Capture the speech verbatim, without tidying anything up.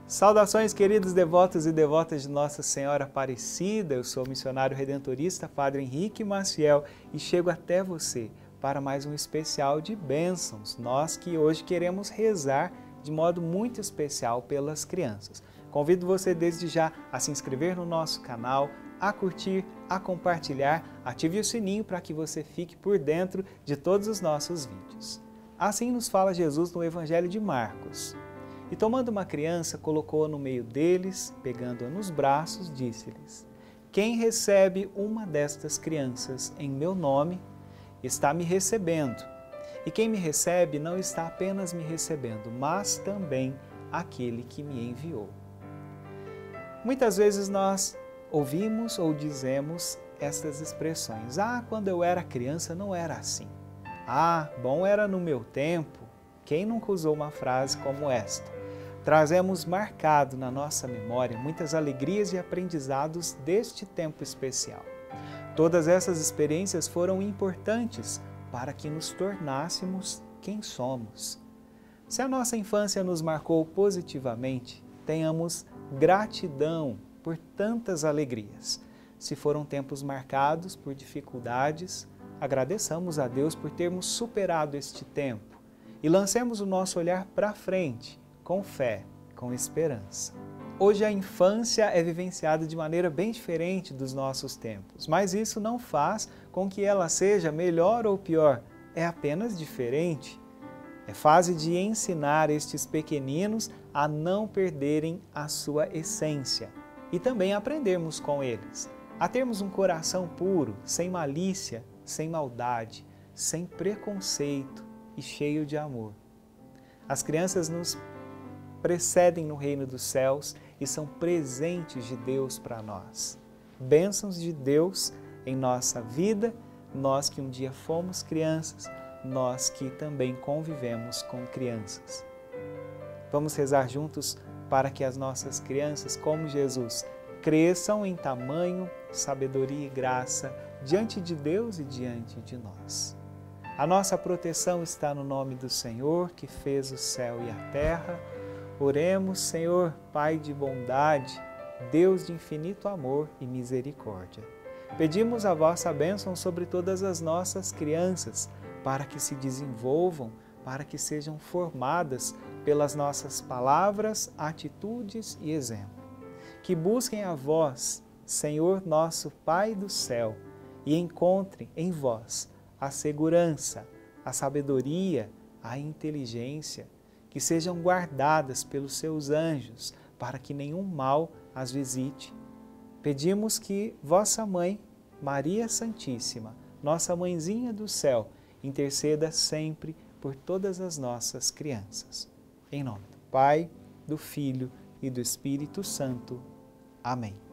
Saudações, queridos devotos e devotas de Nossa Senhora Aparecida. Eu sou o missionário redentorista Padre Henrique Maciel e chego até você para mais um especial de bênçãos. Nós que hoje queremos rezar de modo muito especial pelas crianças. Convido você desde já a se inscrever no nosso canal, a curtir, a compartilhar, ative o sininho para que você fique por dentro de todos os nossos vídeos. Assim nos fala Jesus no Evangelho de Marcos. E tomando uma criança, colocou-a no meio deles, pegando-a nos braços, disse-lhes: quem recebe uma destas crianças em meu nome, está me recebendo. E quem me recebe não está apenas me recebendo, mas também aquele que me enviou. Muitas vezes nós ouvimos ou dizemos estas expressões: ah, quando eu era criança não era assim. Ah, bom era no meu tempo. Quem nunca usou uma frase como esta? Trazemos marcado na nossa memória muitas alegrias e aprendizados deste tempo especial. Todas essas experiências foram importantes para que nos tornássemos quem somos. Se a nossa infância nos marcou positivamente, tenhamos gratidão por tantas alegrias. Se foram tempos marcados por dificuldades, agradeçamos a Deus por termos superado este tempo e lancemos o nosso olhar para frente, com fé, com esperança. Hoje a infância é vivenciada de maneira bem diferente dos nossos tempos, mas isso não faz com que ela seja melhor ou pior, é apenas diferente. É fase de ensinar estes pequeninos a não perderem a sua essência e também aprendermos com eles, a termos um coração puro, sem malícia, sem maldade, sem preconceito e cheio de amor. As crianças nos precedem no reino dos céus e são presentes de Deus para nós. Bênçãos de Deus em nossa vida, nós que um dia fomos crianças, nós que também convivemos com crianças. Vamos rezar juntos para que as nossas crianças, como Jesus, cresçam em tamanho, sabedoria e graça diante de Deus e diante de nós. A nossa proteção está no nome do Senhor, que fez o céu e a terra. Oremos, Senhor, Pai de bondade, Deus de infinito amor e misericórdia. Pedimos a vossa bênção sobre todas as nossas crianças, para que se desenvolvam, para que sejam formadas pelas nossas palavras, atitudes e exemplo. Que busquem a vós, Senhor nosso Pai do céu, e encontrem em vós a segurança, a sabedoria, a inteligência, que sejam guardadas pelos seus anjos, para que nenhum mal as visite. Pedimos que vossa Mãe, Maria Santíssima, nossa Mãezinha do céu, interceda sempre por todas as nossas crianças. Em nome do Pai, do Filho e do Espírito Santo. Amém.